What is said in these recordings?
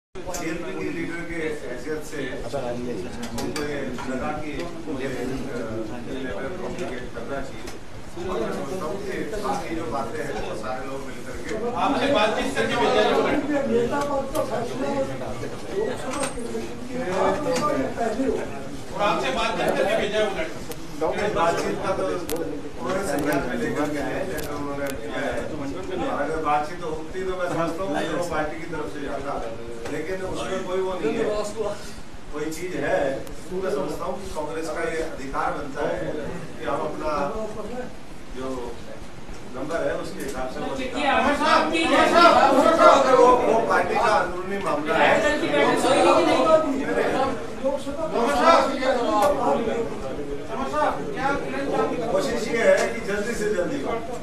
CLP की leader के हैसियत से उनको ये लगा कि मुझे लेवल कम्युनिकेट करना चाहिए और मैं समझता हूँ कि बाकी जो बातें हैं वो सारे लोग मिलकर के आपसे बातचीत करके भेजा और आपसे बातचीत करके भेजा बातचीत का तो उन्होंने संज्ञान में लेकर के है जैसा उन्होंने किया है। अगर बातचीत होती तो मैं समझता हूँ कि वो पार्टी की तरफ से जाता, लेकिन उसमें कोई वो नहीं है, कोई चीज है। मैं समझता हूँ कि कांग्रेस का ये अधिकार बनता है कि हम अपना जो नंबर है उसके हिसाब से वो पार्टी का अंदरूनी मामला है। कोशिश ये है कि जल्दी से जल्दी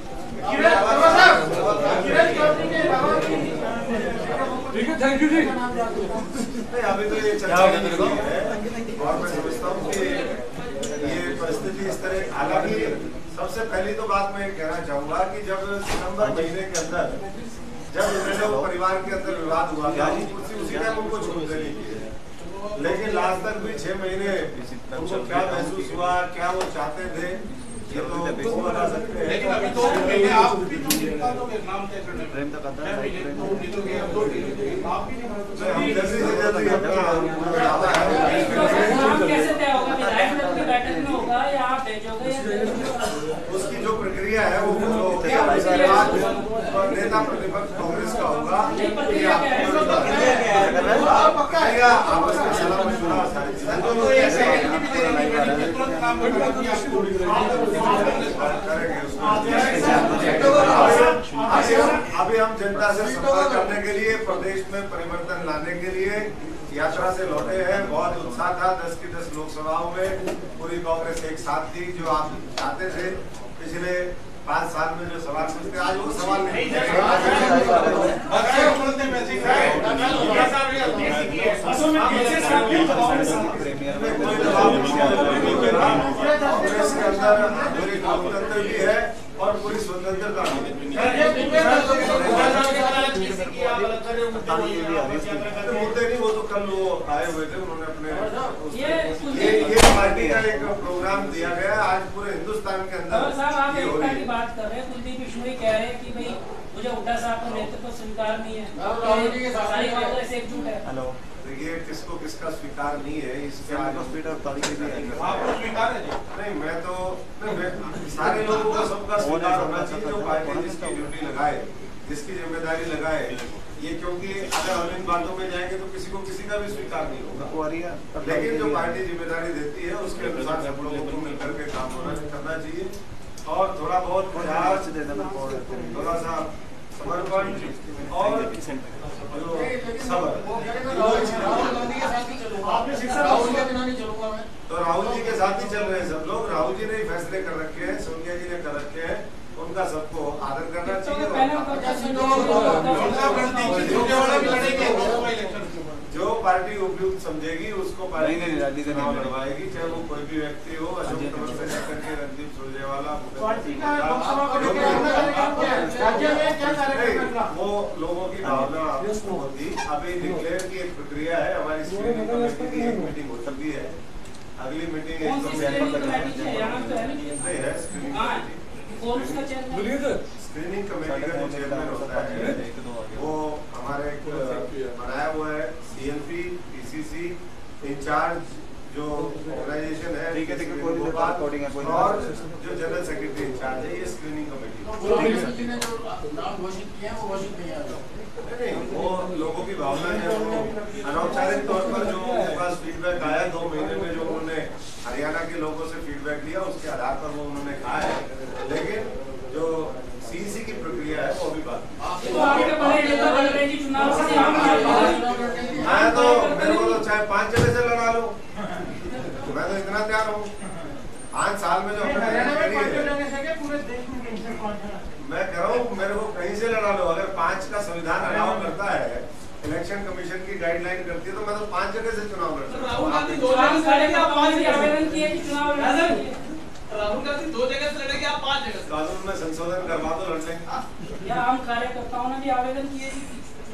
ठीक है, थैंक यू जी। नहीं अभी तो ये चर्चा है और मैं समझता हूँ कि ये परिस्थिति इस तरह, हालांकि सबसे पहली तो बात मैं कहना चाहूंगा कि जब सितंबर महीने के अंदर जब इन्होंने परिवार के अंदर विवाद हुआ था उसी टाइम उनको छूट देनी चाहिए, लेकिन लास्ट तक भी 6 महीने उनको क्या महसूस हुआ, क्या वो चाहते थे ये तो बता सकते हैं। लेकिन अभी तो आप भी तो नाम तय करने प्रेम तक आता है आप भी जल्दी से जल्दी अपना कैसे तय होगा, विधायक दल की बैठक में होगा या आप भेजोगे या उसकी जो प्रक्रिया है वो नेता प्रतिपक्ष कांग्रेस का होगा आपस में सलाह मशवरा सारी अभी हम जनता से संपर्क करने के लिए, प्रदेश में परिवर्तन लाने के लिए यात्रा से लौटे हैं। बहुत उत्साह था 10 की 10 लोकसभाओं में पूरी कांग्रेस एक साथ थी। जो आप चाहते थे पिछले 5 साल में जो सवाल पूछते आज वो सवाल नहीं कांग्रेस के अंदर पूरी लोकतंत्र भी है और पूरी स्वतंत्रता मुद्दे नहीं, वो तो कल वो आए हुए थे, उन्होंने अपने ये पार्टी का एक प्रोग्राम दिया गया आज पूरे हिंदुस्तान के अंदर। आप एकता की बात कर रहे हैं, कुलदीप बिश्नोई कह रहे हैं कि भाई मुझे हुड्डा साहब का नेतृत्व स्वीकार नहीं है, सारी कांग्रेस एकजुट है। ये किसको किसका स्वीकार नहीं है इसके आपको स्वीकार है नहीं, मैं तो सारे लोगों का सबका स्वीकार होना चाहिए जो पार्टी जिसकी ड्यूटी लगाए, जिसकी जिम्मेदारी लगाए ये, क्योंकि अगर हम इन बातों में जाएंगे तो किसी को किसी का भी स्वीकार नहीं होगा। लेकिन जो पार्टी जिम्मेदारी देती है उसके अनुसार सब लोगों को मिलकर के काम करना चाहिए और थोड़ा बहुत प्रयास, थोड़ा सा समर्पण और तो राहुल जी के साथ ही चल रहे हैं सब लोग। राहुल जी ने फैसले कर रखे हैं, सोनिया जी ने कर रखे हैं, उनका सबको आदर करना चाहिए। जो पार्टी उपयुक्त समझेगी उसको पार्टी चुनाव लड़वाएगी, चाहे वो कोई भी व्यक्ति हो, अशोक तंवर से लेकर के रणदीप सुरजेवाला, वो लोगों की भावना होती। अभी डिक्लेयर की एक प्रक्रिया है, हमारी स्क्रीनिंग कमेटी की एक मीटिंग हो चुकी है, अगली मीटिंग नहीं है स्क्रीनिंग कमेटी। स्क्रीनिंग कमेटी का जो चेयरमैन होता है वो हमारे बनाया हुआ है सीएलपी पीसीसी इंचार्ज जो ऑर्गेनाइजेशन है और जो जनरल सेक्रेटरी इंचार्ज है, ये स्क्रीनिंग कमेटी नहीं, वो लोगों की भावना है। वो अनौपचारिक तौर पर जो उनके पास फीडबैक आया 2 महीने में, जो उन्होंने हरियाणा के लोगों से फीडबैक लिया उसके आधार पर वो उन्होंने कहा है, लेकिन जो सीईसी की प्रक्रिया है वो अभी बात मैं तो मेरे को तो चाहे 5 जगह से लड़ा लो, मैं तो इतना तैयार हूँ। 5 साल में जो मैं कह रहा हूँ मेरे को कहीं से लड़ा लो, अगर 5 का संविधान अलाउ करता है, इलेक्शन कमीशन की गाइडलाइन करती है, तो मैं तो 5 जगह से चुनाव लड़ सकता हूँ। राहुल गांधी 2 जगह से लड़ेंगे, आप 5 जगह से। कानून में संशोधन करवा दो, लड़ लेंगे। या हम कार्यकर्ताओं ने भी आवेदन किए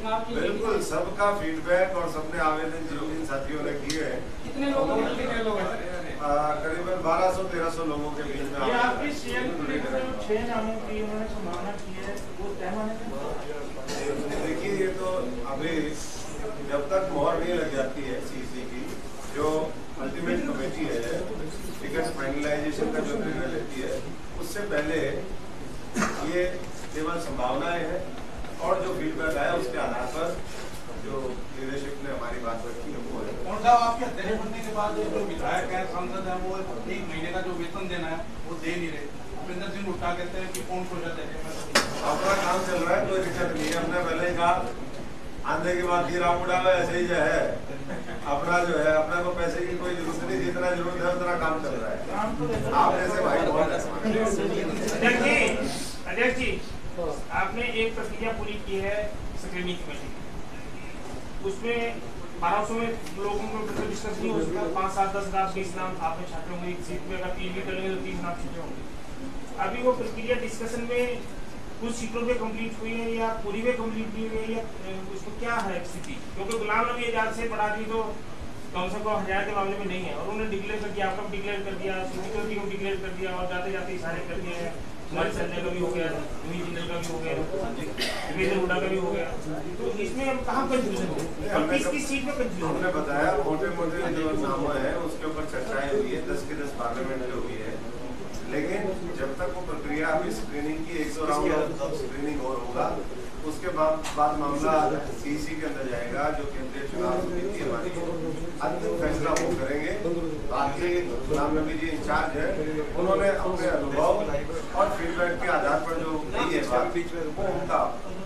चुनाव के लिए? बिल्कुल, सबका फीडबैक और सबने आवेदन जो इन साथियों ने किए हैं। कितने लोगों ने? करीबन 1200-1300 लोगों के बीच में। ये आपकी सीएम के जो 6 नामों की उन्होंने संभावना की है, वो तय माने थे? देखिए, ये तो अभी जब तक मोहर नहीं लग जाती है सीसी की, जो अल्टीमेट कमेटी है टिकट फाइनलाइजेशन का जो निर्णय लेती है, उससे पहले ये केवल संभावनाएं हैं और जो फीडबैक आया उसके आधार पर जो लीडरशिप ने हमारी बात रखी है वो है। कौन साहब, आपके अध्यक्ष बनने के बाद जो विधायक है, सांसद है, वो 1 महीने का जो वेतन देना है वो दे नहीं रहे। भूपेंद्र सिंह उठा कहते हैं कि कौन सोचा देगा। अपना काम चल रहा है, कोई दिक्कत नहीं है। हमने पहले ही कहा आंधे के बाद हीरा उड़ावे, ऐसे ही जो है अपना जो है, अपना को पैसे की कोई जरूरत नहीं, जितना जरूरत है उतना काम चल रहा है। आप जैसे भाई बहुत है। अध्यक्ष जी, आपने एक प्रक्रिया पूरी की है स्क्रीनिंग कमेटी, उसमें 1200 में लोगों को डिस्कस नहीं हो सका। 5, 7, 10 नाम 20 नाम आपने छाटे होंगे। एक सीट में अगर 3 भी करेंगे तो 30 नाम छूटे होंगे। अभी वो प्रक्रिया डिस्कशन में कुछ सीटों पे कंप्लीट हुई है या पूरी में कंप्लीट नहीं हुई है, या उसको क्या है स्थिति? क्योंकि गुलाम नबी आजाद से बढ़ा दी तो कम से कम 1000 के मामले में नहीं है, और उन्होंने डिक्लेयर कर दिया, आपका डिक्लेयर कर दिया, सिक्योरिटी को डिक्लेयर कर दिया, और जाते जाते इशारे कर दिए हैं। हमारे संजय का भी हो गया, जिंदल का भी हो गया, विवेक हुड्डा का भी हो गया। तो इसमें हम कहाँ कंफ्यूजन हो और किस सीट में कंफ्यूजन? हमने बताया मोटे-मोटे जो नाम है उसके ऊपर चर्चाएं हुई है, 10 के 10 पार्लियामेंट में हुई है। लेकिन जब तक वो प्रक्रिया अभी स्क्रीनिंग की 100 राउंड ऑफ स्क्रीनिंग और होगा, उसके बाद मामला सीसी के अंदर जाएगा, जो केंद्रीय चुनाव समिति हमारी अंतिम फैसला वो करेंगे। बाकी गुलाम नबी जी इंचार्ज है, उन्होंने अपने अनुभव और फीडबैक के आधार पर जो कही है बात, वो उनका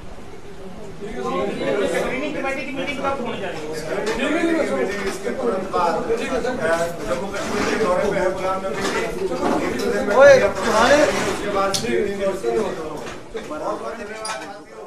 स्क्रीनिंग कमेटी की मीटिंग कब होने जा रही है? इसके तुरंत बाद जम्मू कश्मीर के दौरे पे है गुलाम नबी जी, 1-2 दिन में उसके बाद स्क्रीनिंग और धन्यवाद।